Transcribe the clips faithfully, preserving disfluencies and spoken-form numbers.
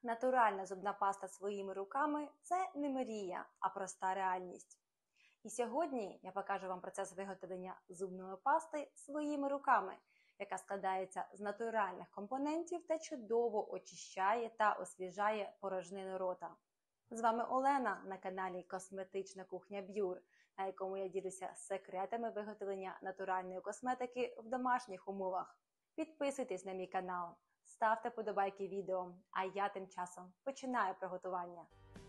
Натуральна зубна паста своїми руками – це не мрія, а проста реальність. І сьогодні я покажу вам процес виготовлення зубної пасти своїми руками, яка складається з натуральних компонентів та чудово очищає та освіжає порожнину рота. З вами Олена на каналі Косметична кухня Б'юр, на якому я ділюся секретами виготовлення натуральної косметики в домашніх умовах. Підписуйтесь на мій канал, ставте подобайки відео, а я тим часом починаю приготування.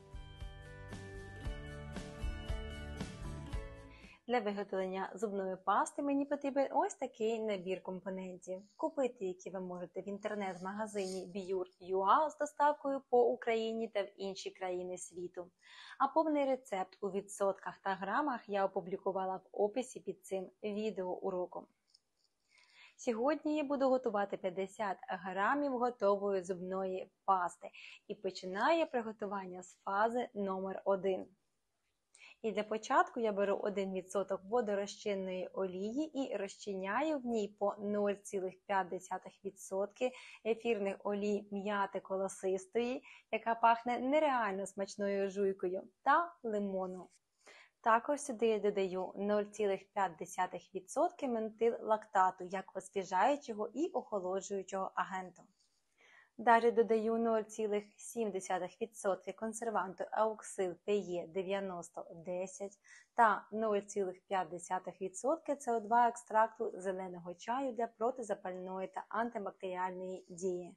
Для виготовлення зубної пасти мені потрібен ось такий набір компонентів, купити які ви можете в інтернет-магазині б'юр крапка ю а з доставкою по Україні та в інші країни світу. А повний рецепт у відсотках та грамах я опублікувала в описі під цим відеоуроком. Сьогодні я буду готувати п'ятдесят грамів готової зубної пасти і починаю приготування з фази номер один. І для початку я беру один відсоток водорозчинної олії і розчиняю в ній по нуль цілих п'ять десятих відсотка ефірних олій м'яти колосистої, яка пахне нереально смачною жуйкою, та лимону. Також сюди я додаю нуль цілих п'ять десятих відсотка метиллактату, як освіжаючого і охолоджуючого агенту. Далі додаю нуль цілих сім десятих відсотка консерванту ауксил пе є дев'яносто десять та нуль цілих п'ять десятих відсотка це о два екстракту зеленого чаю для протизапальної та антибактеріальної дії.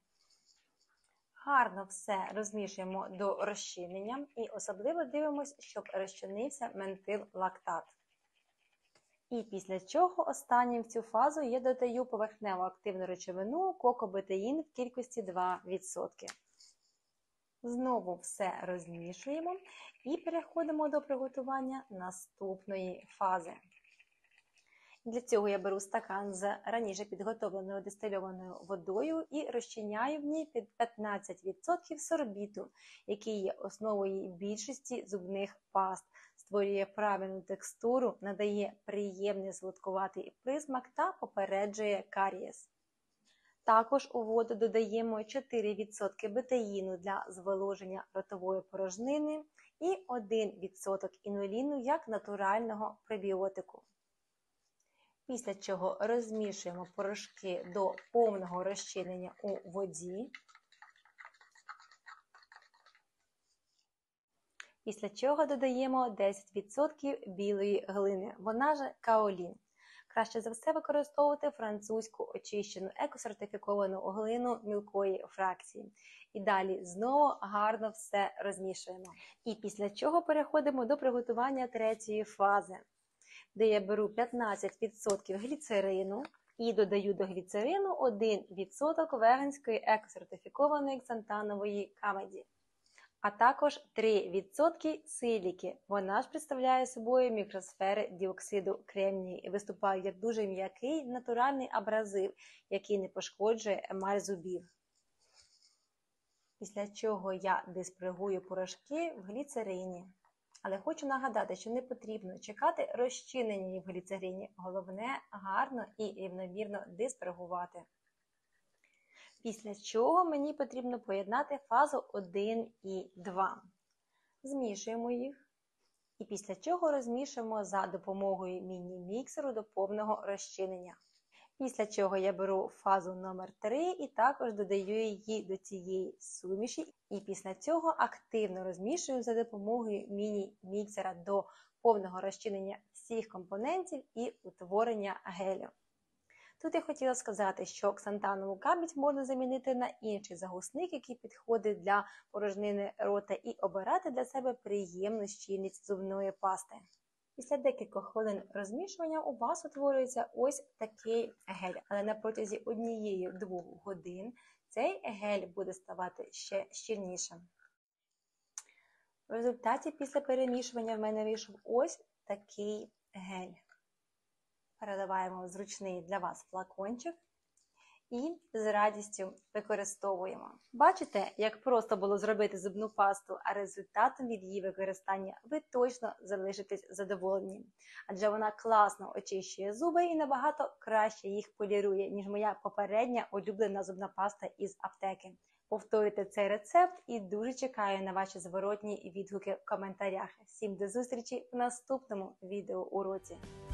Гарно все розмішуємо до розчинення і особливо дивимося, щоб розчинився метиллактат. І після чого останнім в цю фазу я додаю поверхневу активну речовину кокобетаїн в кількості два відсотки. Знову все розмішуємо і переходимо до приготування наступної фази. Для цього я беру стакан з раніше підготовленою дистильованою водою і розчиняю в ній під п'ятнадцять відсотків сорбіту, який є основою більшості зубних паст, створює правильну текстуру, надає приємний солодкуватий присмак та попереджує карієс. Також у воду додаємо чотири відсотки бетаїну для зволоження ротової порожнини і один відсоток інуліну як натурального пребіотику. Після чого розмішуємо порошки до повного розчинення у воді. Після чого додаємо десять відсотків білої глини, вона ж каолін. Краще за все використовувати французьку очищену екосертифіковану глину мілкої фракції. І далі знову гарно все розмішуємо. І після чого переходимо до приготування третьої фази, де я беру п'ятнадцять відсотків гліцерину і додаю до гліцерину один відсоток веганської екосертифікованої ксантанової камеді, а також три відсотки силіки. Вона ж представляє собою мікросфери діоксиду кремнію і виступає як дуже м'який натуральний абразив, який не пошкоджує емаль зубів. Після чого я диспрегую порошки в гліцерині. Але хочу нагадати, що не потрібно чекати розчинення в гліцерині. Головне гарно і рівномірно диспергувати. Після чого мені потрібно поєднати фазу один і два. Змішуємо їх. І після чого розмішуємо за допомогою міні-міксеру до повного розчинення. Після чого я беру фазу номер три і також додаю її до цієї суміші. І після цього активно розмішую за допомогою міні-міксера до повного розчинення всіх компонентів і утворення гелю. Тут я хотіла сказати, що ксантанову камедь можна замінити на інший загусник, який підходить для порожнини рота, і обирати для себе приємну щільність зубної пасти. Після декількох хвилин розмішування у вас утворюється ось такий гель, але на протязі однієї-двох годин цей гель буде ставати ще щільнішим. В результаті після перемішування в мене вийшов ось такий гель. Переливаємо в зручний для вас флакончик і з радістю використовуємо. Бачите, як просто було зробити зубну пасту, а результатом від її використання ви точно залишитесь задоволені. Адже вона класно очищує зуби і набагато краще їх полірує, ніж моя попередня улюблена зубна паста із аптеки. Повторюйте цей рецепт і дуже чекаю на ваші зворотні відгуки в коментарях. Всім до зустрічі в наступному відеоуроці!